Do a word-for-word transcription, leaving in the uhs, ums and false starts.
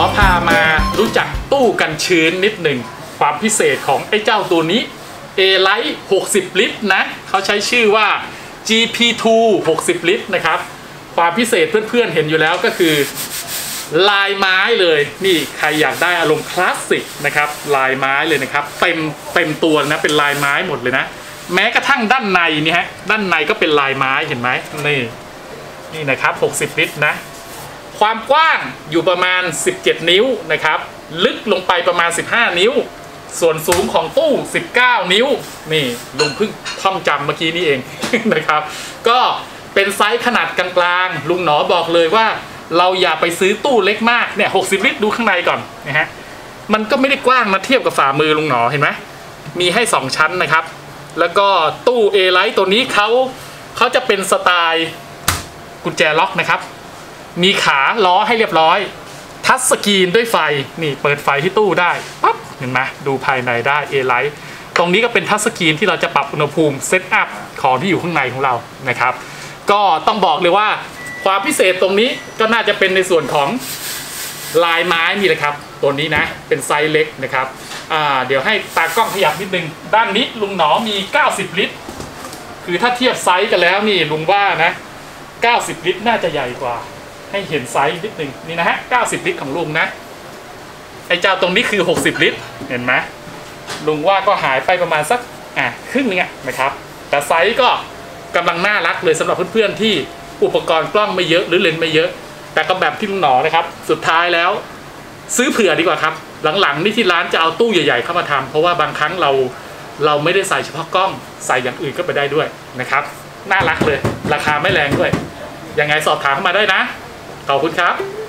พามารู้จักตู้กันชื้นนิดหนึ่งความพิเศษของไอ้เจ้าตัวนี้ A-Lite หกสิบลิตรนะเขาใช้ชื่อว่า จี พี ทู หกสิบลิตรนะครับความพิเศษเพื่อนๆเห็นอยู่แล้วก็คือลายไม้เลยนี่ใครอยากได้อารมณ์คลาสสิกนะครับลายไม้เลยนะครับเต็มเต็มตัวนะเป็นลายไม้หมดเลยนะแม้กระทั่งด้านในนี่ฮะด้านในก็เป็นลายไม้เห็นไหมนี่นี่นะครับหกสิบลิตรนะความกว้างอยู่ประมาณสิบเจ็ดนิ้วนะครับลึกลงไปประมาณสิบห้านิ้วส่วนสูงของตู้สิบเก้านิ้วนี่ลุงเพิ่งท่องจำเมื่อกี้นี่เอง นะครับก็เป็นไซส์ขนาดกลางๆลุงหนอบอกเลยว่าเราอย่าไปซื้อตู้เล็กมากเนี่ยหกสิบลิตรดูข้างในก่อนนะฮะมันก็ไม่ได้กว้างมาเทียบกับฝ่ามือลุงหนอเห็นไหมมีให้สองชั้นนะครับแล้วก็ตู้ A-Lite ตัวนี้เขาเขาจะเป็นสไตล์กุญแจล็อกนะครับมีขาล้อให้เรียบร้อยทัชสกรีนด้วยไฟนี่เปิดไฟที่ตู้ได้ปั๊บเห็นไหมดูภายในได้ A-Lite ตรงนี้ก็เป็นทัชสกรีนที่เราจะปรับอุณหภูมิเซตอัพของที่อยู่ข้างในของเรานะครับก็ต้องบอกเลยว่าความพิเศษตรงนี้ก็น่าจะเป็นในส่วนของลายไม้นี่แหละครับตัวนี้นะเป็นไซส์เล็กนะครับอ่าเดี๋ยวให้ตากล้องขยับนิดนึงด้านนี้ลุงหนอมีเก้าสิบลิตรคือถ้าเทียบไซส์กันแล้วนี่ลุงว่านะเก้าสิบลิตรน่าจะใหญ่กว่าให้เห็นไซส์นิดนึงนี่นะฮะเก้าสิบลิตรของลุงนะไอ้เจ้าตรงนี้คือหกสิบลิตรเห็นไหมลุงว่าก็หายไปประมาณสักอ่ะครึ่งนึงอ่ะนะครับแต่ไซส์ก็กำลังน่ารักเลยสำหรับเพื่อนๆที่อุปกรณ์กล้องไม่เยอะหรือเลนส์ไม่เยอะแต่ก็แบบที่ลุงหนอนะครับสุดท้ายแล้วซื้อเผื่อดีกว่าครับหลังๆนี่ที่ร้านจะเอาตู้ใหญ่ๆเข้ามาทำเพราะว่าบางครั้งเราเราไม่ได้ใส่เฉพาะกล้องใส่อย่างอื่นก็ไปได้ด้วยนะครับน่ารักเลยราคาไม่แรงด้วยยังไงสอบถามเข้ามาได้นะขอบคุณครับ